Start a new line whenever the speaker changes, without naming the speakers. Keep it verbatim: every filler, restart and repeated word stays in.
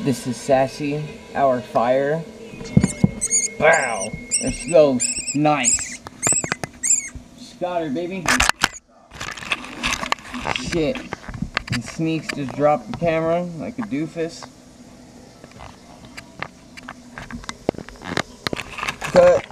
This is Sassy, our fire. Wow, there she goes. Nice. Just got her, baby. Shit. And Sneaks just dropped the camera like a doofus. Cut.